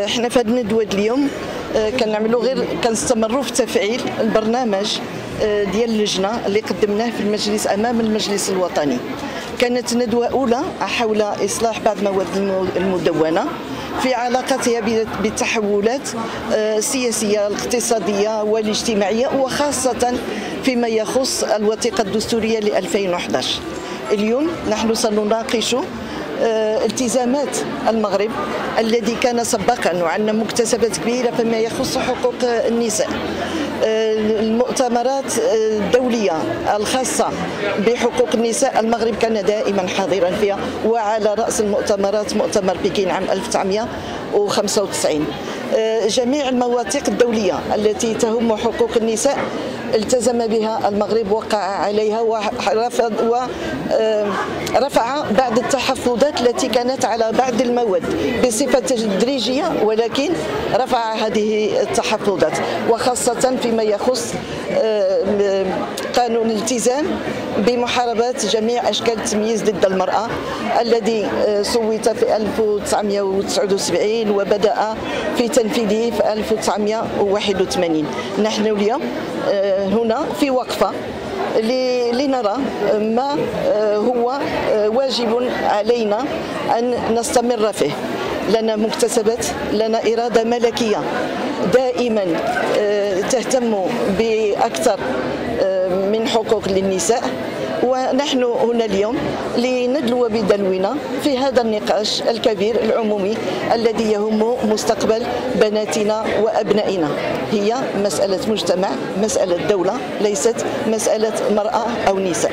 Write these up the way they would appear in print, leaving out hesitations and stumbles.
احنا في هذه الندوه اليوم كنعملوا غير كنستمروا في تفعيل البرنامج ديال اللجنه اللي قدمناه في المجلس امام المجلس الوطني. كانت ندوه اولى حول اصلاح بعض المواد المدونه في علاقتها بالتحولات السياسيه الاقتصاديه والاجتماعيه، وخاصه فيما يخص الوثيقه الدستوريه ل 2011. اليوم نحن سنناقش التزامات المغرب الذي كان سبقا وعندنا مكتسبات كبيره فيما يخص حقوق النساء. المؤتمرات الدوليه الخاصه بحقوق النساء المغرب كان دائما حاضرا فيها، وعلى راس المؤتمرات مؤتمر بكين عام 1995. جميع المواثيق الدوليه التي تهم حقوق النساء التزم بها المغرب، وقع عليها ورفع بعض التحفظات التي كانت على بعض المواد بصفة تدريجية، ولكن رفع هذه التحفظات، وخاصة فيما يخص قانون الالتزام بمحاربة جميع أشكال التمييز ضد المرأة الذي صوت في 1979 وبدأ في تنفيذه في 1981. نحن اليوم هنا في وقفة لنرى ما هو واجب علينا أن نستمر فيه. لنا مكتسبات، لنا إرادة ملكية دائما تهتم بأكثر من حقوق للنساء، ونحن هنا اليوم لندلو بدلونا في هذا النقاش الكبير العمومي الذي يهم مستقبل بناتنا وأبنائنا. هي مسألة مجتمع، مسألة دولة، ليست مسألة مرأة أو نساء.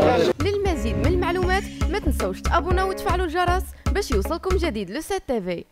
للمزيد من المعلومات ما تنسوش تابونا وتفعلوا الجرس باش يوصلكم جديد لو 7 TV.